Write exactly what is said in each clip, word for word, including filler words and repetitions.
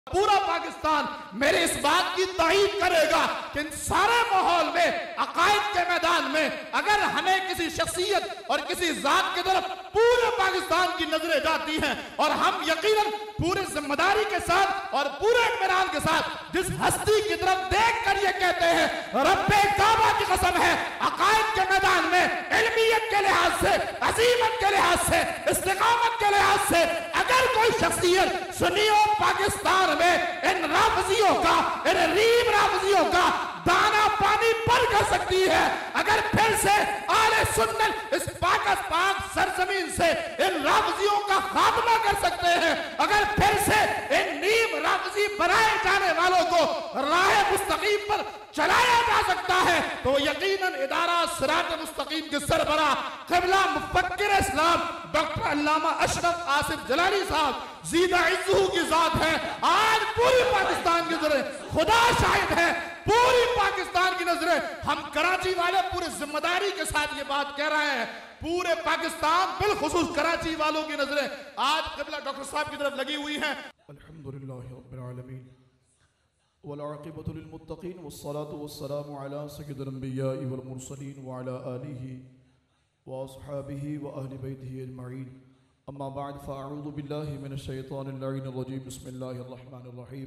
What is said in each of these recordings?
पूरा पाकिस्तान मेरे इस बात की तायीद करेगा कि इन सारे माहौल में, अकायद के मैदान में अगर हमें किसी शख्सियत और किसी जात की तरफ पूरे पाकिस्तान की नजरें जाती हैं और हम यकीनन पूरी जिम्मेदारी के साथ और पूरे इत्मीनान के साथ जिस हस्ती की तरफ देख कर ये कहते हैं रब्बे काबा की कसम है, अकायद के मैदान में इल्मियत के लिहाज से, अजीमत के लिहाज से, इस्तिकामत के लिहाज से अगर कोई शख्सियत सुन्नियों पाकिस्तान में इन राफजियों का, इन रीम राफजियों का दाना पानी पर कर सकती है, अगर फिर से आले सुन्नत इस पाकिस्तान सरजमीन से इन राफजियों का खात्मा कर सकते हैं, अगर फिर से इन नीम राफजी बनाए जाने वालों को राह मुस्तकीम पर चलाया जा सकता है, तो यकीनन इदारा सिरात मुस्तकीम के सरबराह क़िबला मुफक्किर इस्लाम डॉक्टर अल्लामा अशरफ आसिफ जलाली साहब ज़ीदा इज़्ज़ुहू की जात है। आज पूरी पाकिस्तान की नजरें, खुदा शाहिद है, पूरी पाकिस्तान की नजरें, हम कराची वाले पूरी जिम्मेदारी के साथ ये बात कह रहे हैं, पूरे पाकिस्तान बिलखुसूस कराची वालों की नजरें आज क़िबला डॉक्टर साहब की तरफ लगी हुई हैं। अल्हम्दुलिल्लाहि रब्बिल आलमीन वल आक़िबतु लिल मुत्तक़ीन वस्सलातु वस्सलामु अला सय्यिदिल अंबिया'i वल मुरसलीन व अला आलिहि व अस्हाबिहि व अहलि बैतिहि अजमईन। अम्मा बाद फ़अऊज़ु बिल्लाहि मिनश शैतानिर लईनिर रजीम। बिस्मिल्लाहिर रहमानिर रहीम।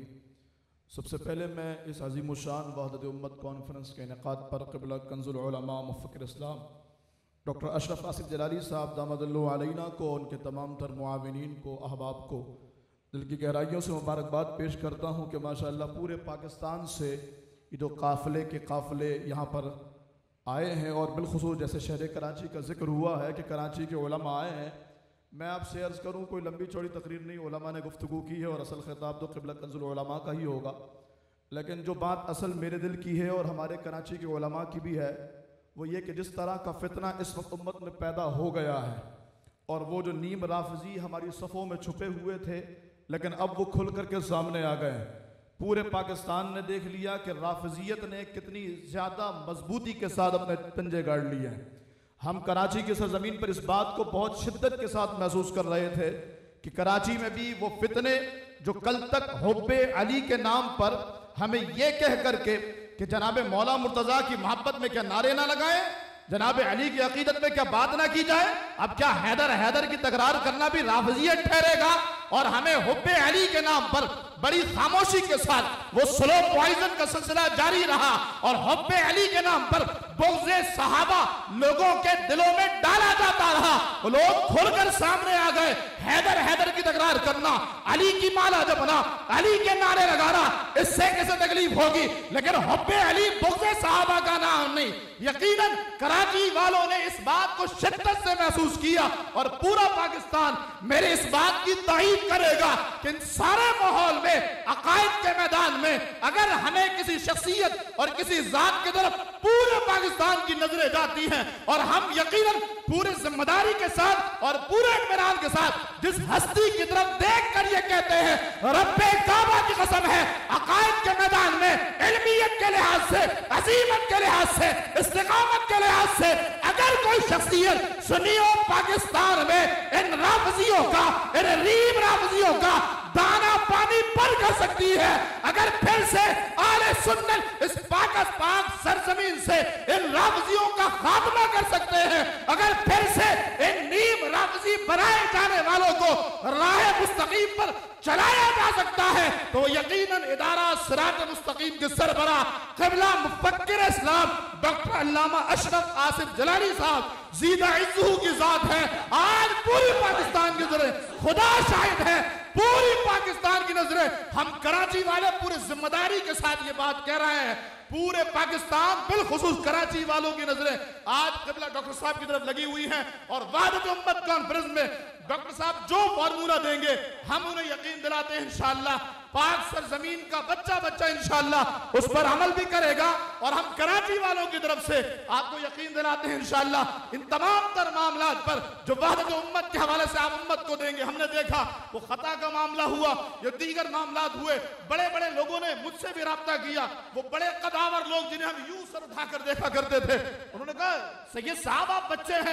सबसे पहले मैं इस अज़ीम शान वहदत उम्मत कॉन्फ्रेंस के इनेकाद पर क़िबला कंज़ुल उलमा मुफ़क्किर इस्लाम डॉक्टर अशरफ आसिफ जलाली साहब दामदल्लहु अलैना को, उनके तमाम तर मुआविनीन को, अहबाब को दिल की गहराइयों से मुबारकबाद पेश करता हूँ कि माशाअल्लाह पूरे पाकिस्तान से ये जो काफ़िले के काफ़िले यहाँ पर आए हैं और बिलखुसूस जैसे शहर कराची का जिक्र हुआ है कि कराची के उलमा आए हैं। मैं आपसे अर्ज़ करूँ कोई लंबी चौड़ी तकरीर नहीं, उलमा ने गुफ्तगू की है और असल खिताब तो क़िबला कंज़ुल उलमा का ही होगा, लेकिन जो बात असल मेरे दिल की है और हमारे कराची के उलमा की भी है वो ये कि जिस तरह का फितना इस वक्त उम्मत में पैदा हो गया है और वो जो नीम राफजी हमारी सफ़ों में छुपे हुए थे लेकिन अब वो खुल करके सामने आ गए। पूरे पाकिस्तान ने देख लिया कि राफजियत ने कितनी ज़्यादा मजबूती के साथ अपने पंजे गाड़ लिए हैं। हम कराची की सरजमीन पर इस बात को बहुत शिद्दत के साथ महसूस कर रहे थे कि कराची में भी वो फितने जो कल तक हुब्बे अली के नाम पर हमें ये कह करके कि जनाब मौला मुर्तज़ा की मोहब्बत में क्या नारे ना लगाए, जनाब अली की अकीदत में क्या बात ना की जाए, अब क्या हैदर हैदर की तकरार करना भी राफजियत ठहरेगा और हमें हुब्बे अली के नाम पर बड़ी खामोशी के साथ वो स्लो पॉइजन का सिलसिला जारी रहा और हुब्बे अली के नाम पर बुग़्ज़े सहाबा लोगों के दिलों में डाला जाता रहा। लोग खुलकर सामने आ गए, हैदर हैदर की तकरार करना, अली की माला जपना, अली के नारे लगाना, इससे कैसे तकलीफ होगी, लेकिन हुब्बे अली बुग़्ज़े सहाबा का नाम नहीं। यकीनन कराची वालों ने इस बात को शिद्दत से महसूस किया और पूरा पाकिस्तान मेरे इस बात की तायीद करेगा कि इन सारे माहौल में, अकायद के मैदान में अगर हमें किसी शख्सियत और किसी जात की तरफ पूरे पाकिस्तान की नजरें जाती हैं और हम यकीनन पूरी जिम्मेदारी के साथ और पूरे इत्मीनान के साथ जिस हस्ती की तरफ देख कर ये कहते हैं रब्बे काबा की कसम है, अकायद के मैदान में इल्मियत के लिहाज से, अजीमत के लिहाज से, इस्तिकामत के लिहाज से अगर कोई शख्सियत सुन्नियों पाकिस्तान में इन राफजियों का, इन रीम राफजियों का दाना पानी पर कर सकती है, अगर फिर से आले सुन्नत इस पाकिस्तान सरजमीन से इन राफजियों का खात्मा कर सकते हैं, अगर फिर से इन नीम राफजी बनाए जाने वालों को राह मुस्तकीम पर चलाया जा सकता है, तो यकीनन इदारा सिरात मुस्तकीम के सरबराह क़िबला मुफक्किर इस्लाम डॉक्टर अल्लामा अशरफ आसिफ जलाली साहब ज़ीदा इज़्ज़ुहू की जात है। आज पूरी पाकिस्तान की नजरें, खुदा शाहिद है, पूरी पाकिस्तान की नजरें, हम कराची वाले पूरी जिम्मेदारी के साथ ये बात कह रहे हैं, पूरे पाकिस्तान बिलखुसूस कराची वालों की नजरें आज क़िबला डॉक्टर साहब की तरफ लगी हुई हैं और वहदत उम्मत कॉन्फ्रेंस में डॉक्टर साहब जो फार्मूला देंगे हम उन्हें यकीन दिलाते हैं इंशाअल्लाह पाक सरजमीन का बच्चा बच्चा इंशाअल्लाह उस पर अमल भी करेगा और हम कराची वालों की तरफ से आपको यकीन दिलाते हैं इंशाअल्लाह इन तमाम तर मामलात पर जो वहदत उम्मत के हवाले से आप उम्मत को देंगे। हमने देखा वो खता का मामला हुआ, ये दीगर मामलात हुए, बड़े बड़े लोगों ने मुझसे भी राब्ता किया, वो बड़े कदावर लोग जिन्हें हम यूं सर उठाकर देखा करते थे, उन्होंने कहा सैयद साहब आप बच्चे हैं,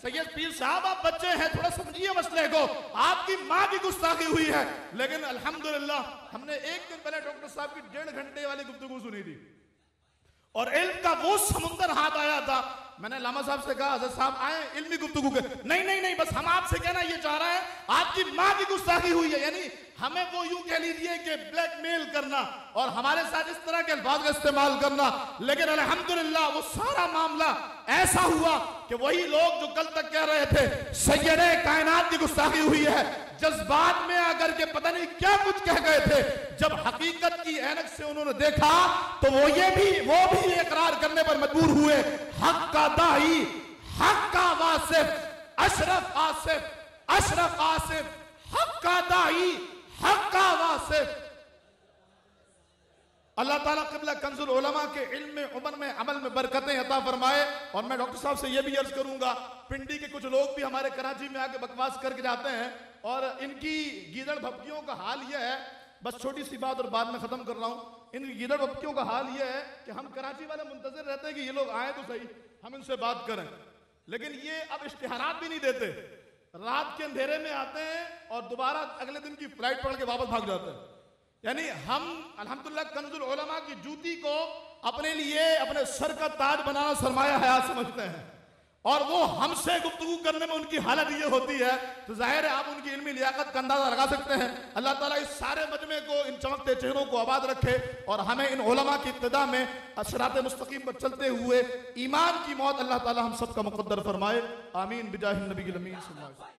सैयद पीर साहब आप बच्चे हैं, थोड़ा समझिए मसले को, आपकी माँ की गुस्ताखी हुई है। लेकिन अल्हम्दुलिल्लाह हमने एक दिन पहले डॉक्टर साहब की डेढ़ घंटे वाली गुफ्तगू सुनी थी और इल्म का वो समुंदर हाथ आया था। मैंने लामा साहब से कहा हज़रत साहब आए इल्मी गुफ्तगू के, नहीं नहीं नहीं बस हम आपसे कहना ये चाह रहे हैं आपकी माँ की गुस्ताखी हुई है। यानी हमें वो यूं कह लीजिए कि ब्लैकमेल करना और हमारे साथ इस तरह के अल्फाज का इस्तेमाल करना। लेकिन अल्हम्दुलिल्लाह वो सारा मामला ऐसा हुआ कि वही लोग जो कल तक कह रहे थे सैयदे कायनात की गुस्ताखी हुई है, जज्बात में आकर के पता नहीं क्या कुछ कह गए थे, जब हकीकत की ऐनक से उन्होंने देखा तो वो ये भी वो भी इकरार करने पर मजबूर हुए, हक का दाई, हक का वासिफ, अशरफ आसिफ, अशरफ आसिफ, हक का दाई, हक का वासिफ। अल्लाह ताला क़िबला कंजुल उलमा के इल्म में, उमर में, अमल में बरकतें अता फरमाए। और मैं डॉक्टर साहब से यह भी अर्ज करूंगा, पिंडी के कुछ लोग भी हमारे कराची में आके बकवास करके जाते हैं और इनकी गीदड़ भपकियों का हाल यह है, बस छोटी सी बात और बाद में खत्म कर रहा हूं, इन गीदड़ भपकियों का हाल यह है कि हम कराची वाले मुंतजर रहते हैं कि ये लोग आए तो सही, हम इनसे बात करें, लेकिन ये अब इश्तिहारात भी नहीं देते, रात के अंधेरे में आते हैं और दोबारा अगले दिन की फ्लाइट पकड़ के वापस भाग जाते हैं। यानी हम अल्हम्दुलिल्लाह कंजुल उलमा की जूती को अपने लिए अपने सर का ताज बनाना सरमाया हयात समझते हैं और वो हमसे गुफ्तगू करने में उनकी हालत ये होती है, तो जाहिर है आप उनकी इल्मी लियाकत का अंदाजा लगा सकते हैं। अल्लाह ताला इस सारे मजमे को, इन चमकते चेहरों को आबाद रखे और हमें इन उलमा की इब्तिदा में सिरात मुस्तकीम पर चलते हुए ईमान की मौत अल्लाह ताला हम सबका मुकद्दर फरमाए। आमीन बिजाहिन नबी अमीन।